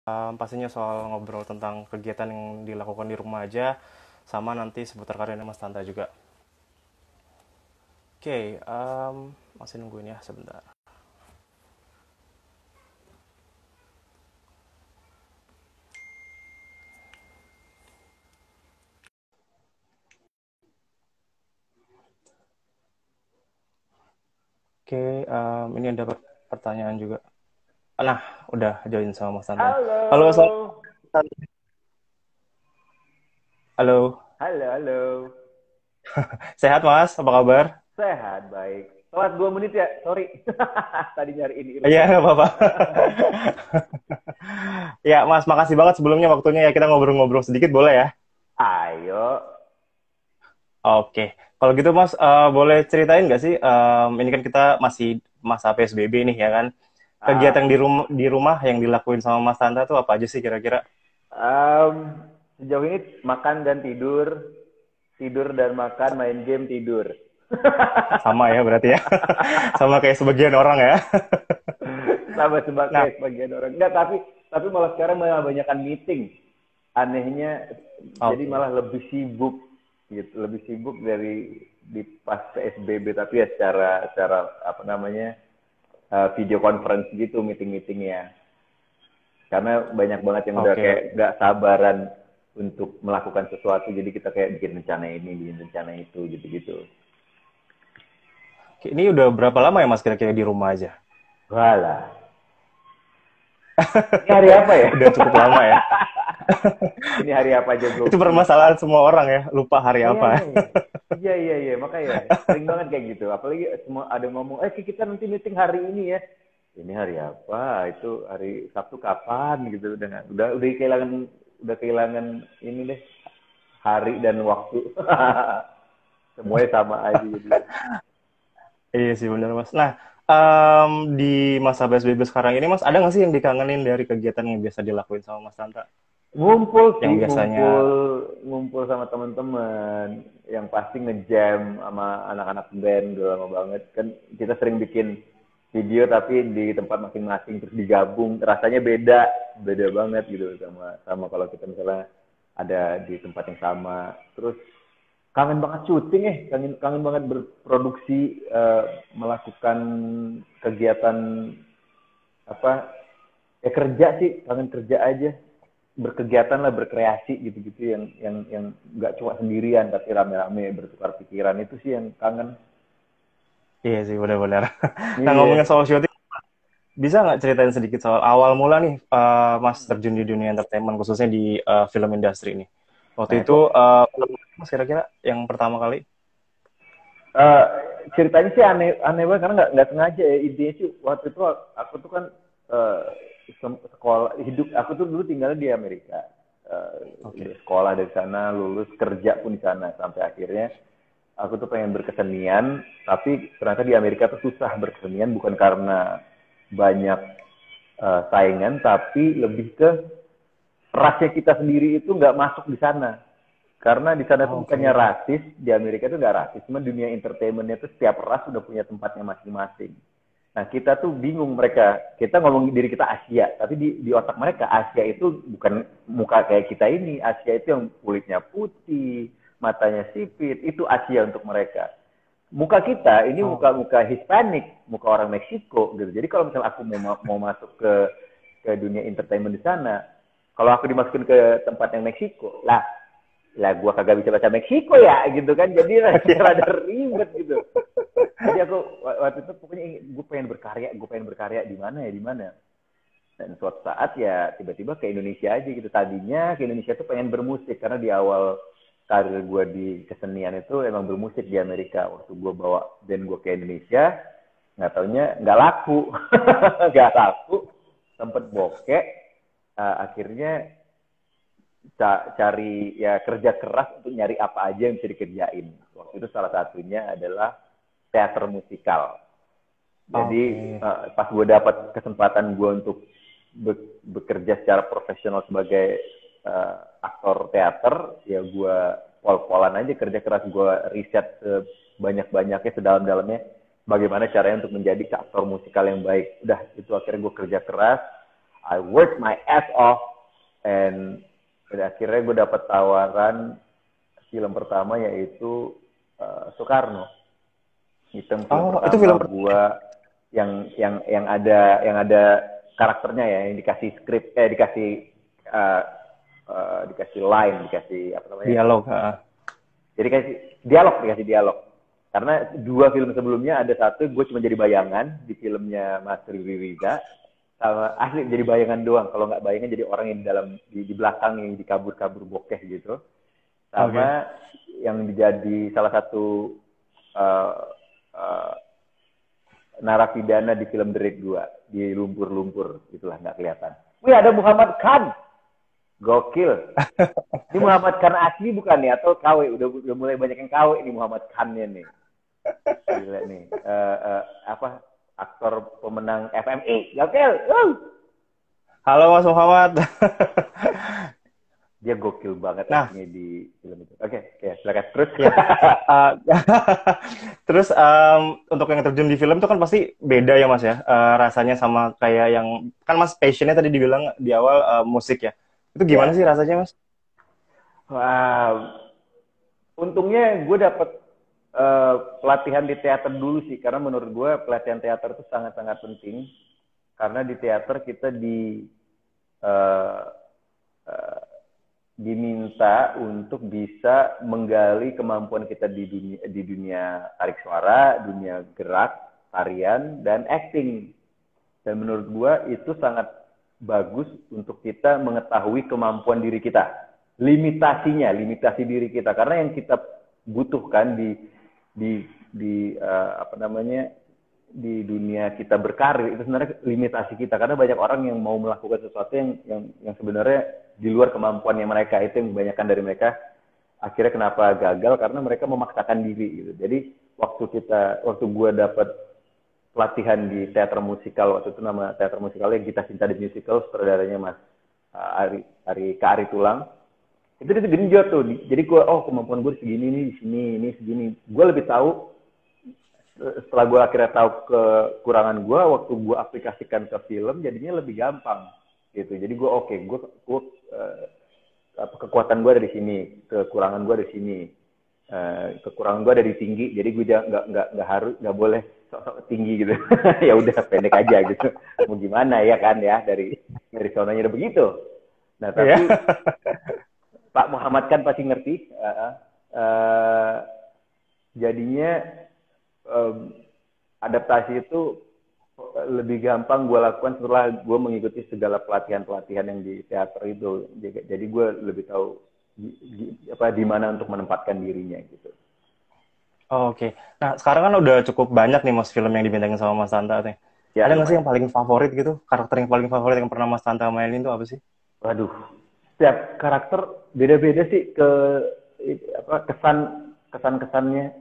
pastinya soal ngobrol tentang kegiatan yang dilakukan di rumah aja, sama nanti seputar karirnya Mas Tanta juga. Oke, masih nungguin ya sebentar. Oke, ini ada pertanyaan juga. Nah, udah join sama Mas Tantanya. Halo, Halo, halo. halo, halo. Sehat Mas, apa kabar? Sehat, baik. Telat 2 menit ya, sorry. Tadi nyariin Iya, earphone. nggak apa-apa. Ya, Mas, makasih banget sebelumnya waktunya ya kita ngobrol-ngobrol sedikit boleh ya? Ayo. Oke, kalau gitu Mas, boleh ceritain nggak sih, ini kan kita masih masa PSBB nih ya kan, kegiatan Ah, di rumah yang dilakuin sama Mas Tanta tuh apa aja sih kira-kira? um, sejauh ini makan dan tidur, tidur dan makan, main game, tidur. Sama ya berarti ya, sama kayak sebagian orang ya. Sama Nah, sebagai sebagian orang. Enggak, tapi malah sekarang malah banyakkan meeting. Anehnya, jadi oke, malah lebih sibuk gitu, lebih sibuk dari di pas PSBB, tapi ya secara apa namanya, video conference gitu meeting-meetingnya, karena banyak banget yang udah oke, kayak oke. nggak sabaran untuk melakukan sesuatu, jadi kita kayak bikin rencana ini, bikin rencana itu, gitu-gitu. Oke, ini udah berapa lama ya Mas kira-kira di rumah aja? Walah, ini hari apa ya? Udah cukup lama ya. Ini hari apa aja gue Itu permasalahan lupa. semua orang ya, lupa hari Iya, apa. iya, iya. Iya, iya, iya. Makanya sering banget kayak gitu. Apalagi semua ada ngomong, kita nanti meeting hari ini ya. Ini hari apa? Itu hari Sabtu kapan gitu. Udah kehilangan ini deh, hari dan waktu. Semuanya sama aja jadi. Iya sih benar Mas. Nah, di masa PSBB sekarang ini Mas, ada nggak sih yang dikangenin dari kegiatan yang biasa dilakuin sama Mas Tanta? Ngumpul Yang sih, ngumpul, biasanya, ngumpul sama teman-teman. Yang pasti ngejam sama anak-anak band udah lama banget. Kan kita sering bikin video tapi di tempat masing-masing terus digabung, rasanya beda, beda banget gitu sama sama kalau kita misalnya ada di tempat yang sama. Terus kangen banget syuting, kangen kangen banget berproduksi, melakukan kegiatan apa, ya kerja sih, kangen kerja aja, berkegiatan lah, berkreasi gitu-gitu, yang nggak cuma sendirian tapi rame-rame bertukar pikiran, itu sih yang kangen. iya sih benar-benar. Nah ngomongin Iya. soal syuting, bisa nggak ceritain sedikit soal awal mula nih Mas terjun di dunia entertainment khususnya di film industri ini. Waktu Nah itu itu, film apa Mas kira-kira yang pertama kali? eh, ceritanya sih aneh aneh banget karena nggak sengaja ya. Intinya sih waktu itu aku tuh kan, eh, sekolah hidup aku tuh dulu tinggal di Amerika. Oke. Sekolah dari sana, lulus kerja pun di sana, sampai akhirnya aku tuh pengen berkesenian, tapi ternyata di Amerika tuh susah berkesenian, bukan karena banyak saingan, tapi lebih ke rasnya kita sendiri itu nggak masuk di sana. Karena di sana tuh bukannya Oke. rasis, di Amerika tuh nggak rasis, cuma dunia entertainmentnya tuh setiap ras udah punya tempatnya masing-masing. Nah kita tuh bingung, mereka, kita ngomong diri kita Asia, tapi di otak mereka Asia itu bukan muka kayak kita ini, Asia itu yang kulitnya putih, matanya sipit, itu Asia untuk mereka. Muka kita ini Oh, muka-muka Hispanik, muka orang Meksiko gitu. Jadi kalau misalnya aku mau masuk ke dunia entertainment di sana, kalau aku dimasukin ke tempat yang Meksiko, lah gua kagak bisa bahasa Meksiko ya gitu kan, jadi rada ribet gitu. Jadi aku waktu itu pokoknya gue pengen berkarya di mana ya, di mana. Dan suatu saat ya tiba-tiba ke Indonesia aja gitu. Tadinya ke Indonesia tuh pengen bermusik, karena di awal karir gue di kesenian itu emang bermusik di Amerika. Waktu gue bawa band gue ke Indonesia, nggak taunya nggak laku. Nggak laku, sempet bokeh. Akhirnya cari ya, kerja keras untuk nyari apa aja yang bisa dikerjain. Waktu itu salah satunya adalah teater musikal. Jadi oke. pas gue dapat kesempatan gue untuk bekerja secara profesional sebagai aktor teater, ya gue pol-polan aja kerja keras, gue riset sebanyak-banyaknya, sedalam-dalamnya, bagaimana caranya untuk menjadi aktor musikal yang baik. Udah, itu akhirnya gue kerja keras. I worked my ass off, and akhirnya gue dapat tawaran film pertama yaitu Soekarno. Itu film Oh, itu pertama film gue yang ada karakternya ya, yang dikasih skrip, uh, dikasih line, dikasih apa namanya? dialog. Jadi dikasih dialog. Karena 2 film sebelumnya ada satu gue cuma jadi bayangan di filmnya Mas Riri Riza, sama asli jadi bayangan doang. Kalau nggak bayangan jadi orang yang di belakang yang dikabur-kabur bokeh gitu. Sama yang menjadi salah satu uh, uh, narapidana di film The Raid 2 di lumpur-lumpur, itulah nggak kelihatan. Wih, ada Muhammad Khan. Gokil. Ini Muhammad Khan asli bukan nih atau KW? Udah mulai banyak yang KW nih Muhammad Khan-nya nih. Gila nih. Apa aktor pemenang FMI. Gokil. Halo Mas Muhammad. Dia gokil banget Nah, di film itu. Oke, ya, silakan terus. ya. Uh, Terus untuk yang terjun di film itu kan pasti beda ya Mas ya. Rasanya sama kayak yang kan Mas passionnya tadi dibilang di awal musik ya. Itu gimana Ya. sih rasanya Mas? Wah, untungnya gue dapet pelatihan di teater dulu sih, karena menurut gue pelatihan teater itu sangat-sangat penting, karena di teater kita uh, uh, diminta untuk bisa menggali kemampuan kita di dunia tarik suara, dunia gerak, tarian, dan acting. Dan menurut gue itu sangat bagus untuk kita mengetahui kemampuan diri kita, limitasi diri kita, karena yang kita butuhkan apa namanya, di dunia kita berkarir itu sebenarnya limitasi kita, karena banyak orang yang mau melakukan sesuatu yang sebenarnya di luar kemampuannya mereka. Itu yang kebanyakan dari mereka akhirnya kenapa gagal, karena mereka memaksakan diri gitu. Jadi waktu gue dapat pelatihan di teater musikal, waktu itu nama teater musikalnya Gita Cinta The Musical, sutradaranya Mas Ari Tulang. Itu genjot tuh. Jadi gue, kemampuan gue segini nih, di sini, ini segini. Gue lebih tahu setelah gue akhirnya tahu kekurangan gue, waktu gue aplikasikan ke film jadinya lebih gampang gitu. Jadi gue kekuatan gue ada di sini, kekurangan gue ada di sini, kekurangan gue ada di tinggi, jadi gue nggak boleh sok tinggi gitu. Ya udah pendek aja gitu, mau gimana ya kan, ya dari sononya udah begitu. Nah tapi Pak Muhammad kan pasti ngerti, jadinya adaptasi itu lebih gampang gue lakukan setelah gue mengikuti segala pelatihan yang di teater itu. Jadi gue lebih tahu di mana untuk menempatkan dirinya gitu. Oke. Nah, sekarang kan udah cukup banyak nih Mas film yang dibintangin sama Mas Tanta nih. Ya, Ada nggak sih lumayan. yang paling favorit gitu? Karakter yang paling favorit yang pernah Mas Tanta mainin tuh apa sih? Waduh, setiap karakter beda-beda sih kesannya.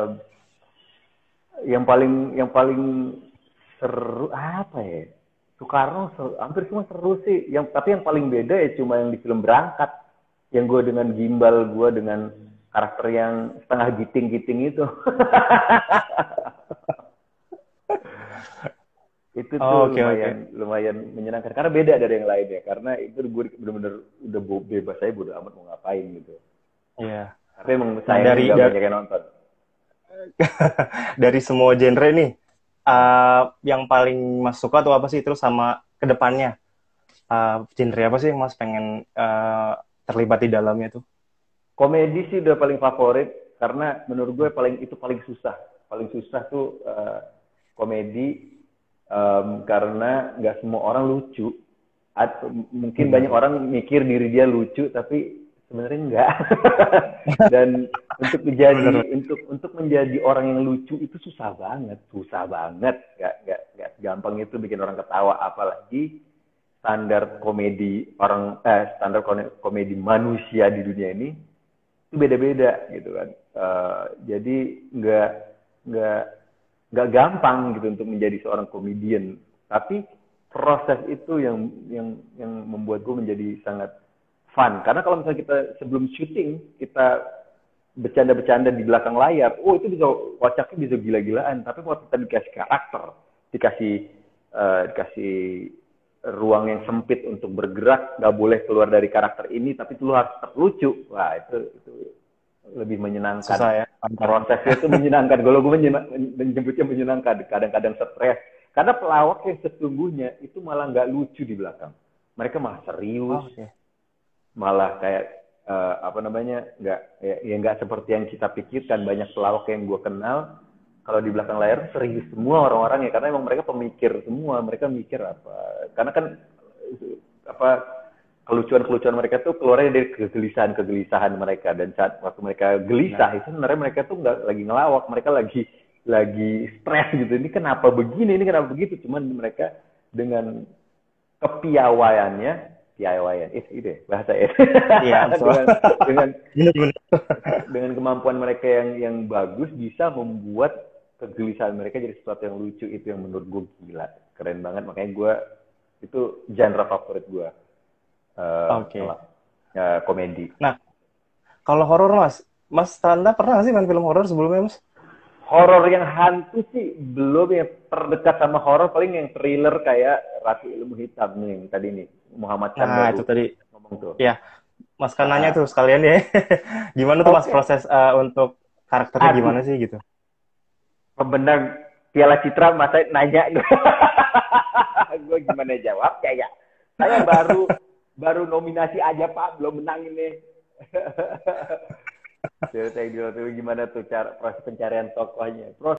Yang paling seru apa ya? Soekarno hampir semua seru sih. Tapi yang paling beda ya cuma yang di film Berangkat. Yang gue dengan gimbal, gue dengan karakter yang setengah giting-giting itu. Itu tuh lumayan menyenangkan. Karena beda dari yang lain ya. Karena itu gue bener-bener udah bebas aja, bodo amat mau ngapain gitu. Iya. Tapi emang sayangnya nggak banyak yang nonton. Dari semua genre nih, yang paling Mas suka tuh apa sih? Terus sama kedepannya, genre apa sih yang Mas pengen terlibat di dalamnya tuh? Komedi sih udah paling favorit, karena menurut gue paling susah. Paling susah tuh komedi, karena nggak semua orang lucu. Mungkin banyak orang mikir diri dia lucu, tapi sebenarnya enggak. Dan untuk menjadi orang yang lucu itu susah banget. Nggak gampang itu bikin orang ketawa, apalagi standar komedi manusia di dunia ini itu beda-beda gitu kan. Jadi nggak gampang gitu untuk menjadi seorang komedian. Tapi proses itu yang membuat gue menjadi sangat fun. Karena kalau misalnya kita sebelum syuting kita bercanda-bercanda di belakang layar, itu bisa kocaknya bisa gila-gilaan. Tapi waktu kita dikasih karakter, dikasih ruang yang sempit untuk bergerak, nggak boleh keluar dari karakter ini, tapi lu harus tetap lucu. Wah, itu lebih menyenangkan. Susah ya. Prosesnya itu menyenangkan. Kalau gue menyebutnya menyenangkan, kadang-kadang stres. Karena pelawak yang sesungguhnya itu malah nggak lucu di belakang. Mereka malah serius, Oh, oke. malah kayak apa namanya, nggak ya nggak seperti yang kita pikirkan. Banyak pelawak yang gue kenal, kalau di belakang layar serius semua orang-orang ya, karena emang mereka pemikir semua. Mereka mikir apa? Karena kan apa, kelucuan-kelucuan mereka tuh keluarnya dari kegelisahan mereka, dan saat waktu mereka gelisah itu sebenarnya mereka tuh nggak lagi ngelawak, mereka lagi stres gitu. Ini kenapa begini, ini kenapa begitu? Cuman mereka dengan kepiawaiannya, piawaian itu bahasa ya. Iya, dengan bener-bener. dengan kemampuan mereka yang bagus bisa membuat kegelisahan mereka jadi sesuatu yang lucu. Itu yang menurut gue gila, keren banget. Makanya gue itu genre favorit gue, Oke. komedi. Nah, kalau horor Mas Tanda pernah nggak sih main film horor sebelumnya, Mas? Horor yang hantu sih belum ya. Terdekat sama horor paling yang thriller kayak Ratu Ilmu Hitam nih, yang tadi nih Muhammad Chan Nah, baru itu tadi. ngomong tuh. Ya, Mas kan nanya tuh Ah, sekalian ya. Gimana tuh Mas oke. proses untuk karakternya Aduh, gimana sih gitu? pembenang Piala Citra masa nanya. Gue gimana jawabnya ya? Saya baru baru nominasi aja Pak, belum menang ini. Jadi saya dulu gimana tuh cara proses pencarian tokohnya.